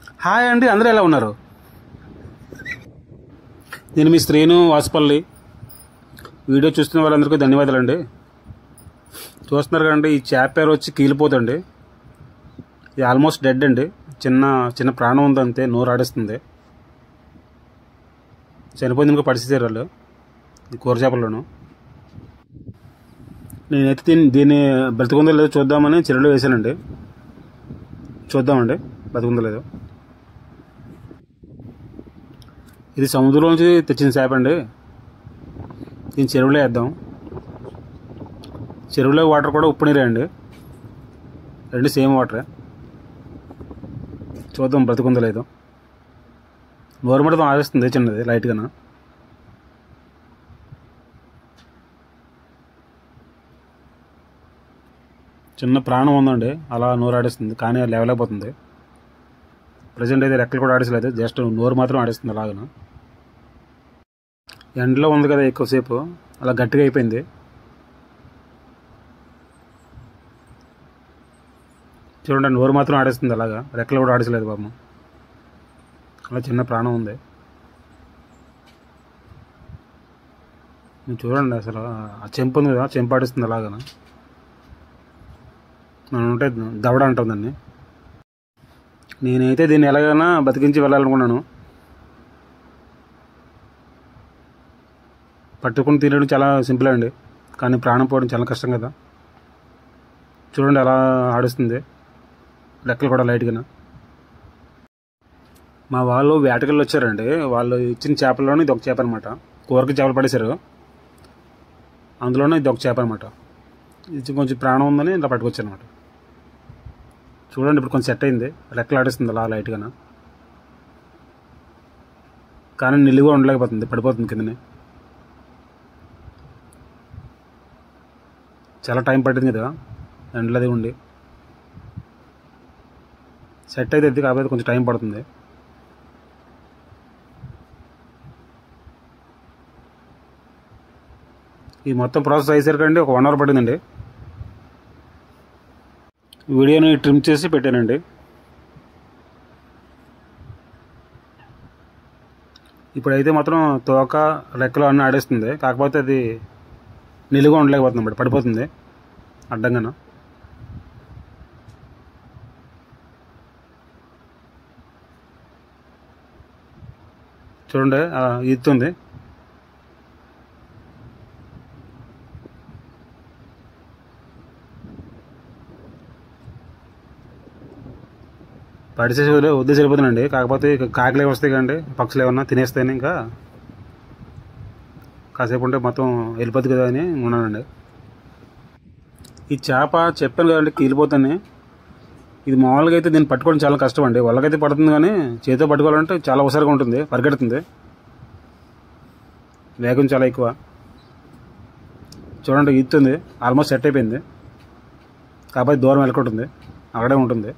Hi అండి, అందరూ ఎలా ఉన్నారు? నేను మీ శ్రీను వాసుపల్లి. వీడియో చూస్తున్న వాళ్ళందరికీ ధన్యవాదాలండి. చూస్తున్నారు కదండి, ఈ చేప పేరు వచ్చి కీలిపోతండి. ఇది ఆల్మోస్ట్ డెడ్ అండి. చిన్న ప్రాణం ఉంది అంతే, నోరు ఆడిస్తుంది. చనిపోయింది ఇంకో పడిసేసారు వాళ్ళు ఈ కూర చేపల్లోనూ. నేనైతే దీన్ని బ్రతికుందో లేదో చూద్దామని చెరువులో వేసానండి. చూద్దామండి బతుకుందో లేదో. ఇది సముద్రంలో నుంచి తెచ్చిన చేప అండి. దీన్ని చెరువులో వేద్దాం. చెరువులో వాటర్ కూడా ఉప్పు నీరే అండి, రెండు సేమ్ వాటరే. చూద్దాం బ్రతుకుందో లేదో. నోరు మడతం ఆవేస్తుంది చిన్నది లైట్గా. చిన్న ప్రాణం ఉందండి, అలా నోరు ఆడేస్తుంది కానీ లేవలేకపోతుంది. ప్రజెంట్ అయితే రెక్కలు కూడా ఆడేసలేదు, జస్ట్ నోరు మాత్రం ఆడేస్తుంది అలాగను. ఎండలో ఉంది కదా ఎక్కువసేపు, అలా గట్టిగా అయిపోయింది. చూడండి, నోరు మాత్రం ఆడేస్తుంది అలాగా, రెక్కలు కూడా ఆడేసలేదు పాపం. అలా చిన్న ప్రాణం ఉంది. మీరు చూడండి, అసలు ఆ చెంపు ఉంది కదా, చెంపు ఆడిస్తుంది అలాగా. మనం ఉంటే దవడ అంటుందండి. నేనైతే దీన్ని ఎలాగైనా బతికించి వెళ్ళాలనుకున్నాను. పట్టుకుని తినడం చాలా సింపుల్ అండి, కానీ ప్రాణం పోవడం చాలా కష్టం కదా. చూడండి అలా ఆడుస్తుంది, రెక్కలు కూడా లైట్గా. మా వాళ్ళు వేటకెళ్ళి వచ్చారండి. వాళ్ళు ఇచ్చిన చేపల్లోనే ఇది ఒక చేప అనమాట. కూరకి చేపలు పడేశారు, అందులోనే ఇది ఒక చేప అనమాట. ఇది కొంచెం ప్రాణం ఉందని ఇలా పట్టుకొచ్చారు అనమాట. చూడండి ఇప్పుడు కొంచెం సెట్ అయింది, రెక్కలు ఆడిస్తుంది అలా లైట్గా. కానీ నిలువుగా ఉండలేకపోతుంది, పడిపోతుంది కిందనే. చాలా టైం పట్టింది కదా ఎండలది ఉండి. సెట్ అయితే కాకపోతే కొంచెం టైం పడుతుంది. ఈ మొత్తం ప్రాసెస్ అయ్యేసరికండి ఒక 1 అవర్ పట్టిందండి. వీడియోని ట్రిమ్ చేసి పెట్టానండి. ఇప్పుడైతే మాత్రం తోక రెక్కలు అన్నీ ఆడేస్తుంది, కాకపోతే అది నిలుగా ఉండలేకపోతుంది అన్నమాట, పడిపోతుంది అడ్డంగాను. చూడండి ఈదుతుంది. పడిచేసి వద్దేసి వెళ్ళిపోతున్నాండి, కాకపోతే కాకిలే వస్తాయి కదండి, పక్షులు ఏమన్నా తినేస్తాయని ఇంకా కాసేపు ఉంటే మొత్తం వెళ్ళిపోద్ది కదా అని ఉన్నానండి. ఈ చేప చెప్పాను కదండి కీలిపోతాను. ఇది మామూలుగా అయితే దీన్ని పట్టుకోవడం చాలా కష్టం అండి. వాళ్ళకైతే పడుతుంది కానీ చేతితో పట్టుకోవాలంటే చాలా అవసరంగా ఉంటుంది, పరిగెడుతుంది, వేగం చాలా ఎక్కువ. చూడండి ఈదుతుంది, ఆల్మోస్ట్ సెట్ అయిపోయింది, కాకపోతే దూరం వెళ్ళకుంటుంది, అక్కడే ఉంటుంది.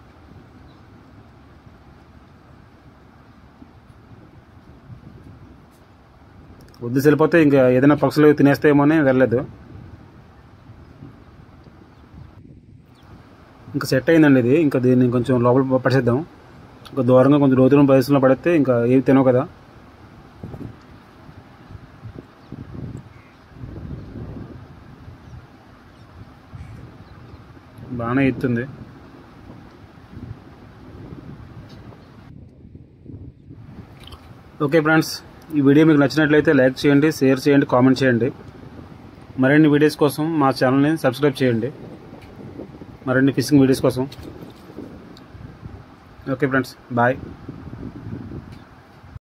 వద్దు వెళ్ళిపోతే ఇంకా ఏదైనా పక్షులు తినేస్తాయేమో అని వెళ్ళలేదు. ఇంకా సెట్ అయిందండి ఇది. ఇంకా దీన్ని కొంచెం లోపల పడిచేద్దాం. ఇంకా దూరంగా కొంచెం లోతున్న ప్రదేశంలో పడితే ఇంకా ఏవి తినవు కదా. బాగానే ఎత్తుంది. ఓకే ఫ్రెండ్స్, ఈ వీడియో మీకు నచ్చినట్లయితే లైక్ చేయండి, షేర్ చేయండి, కామెంట్ చేయండి. మరిన్ని వీడియోస్ కోసం మా ఛానల్ని సబ్స్క్రైబ్ చేయండి, మరిన్ని ఫిషింగ్ వీడియోస్ కోసం. Okay friends, bye.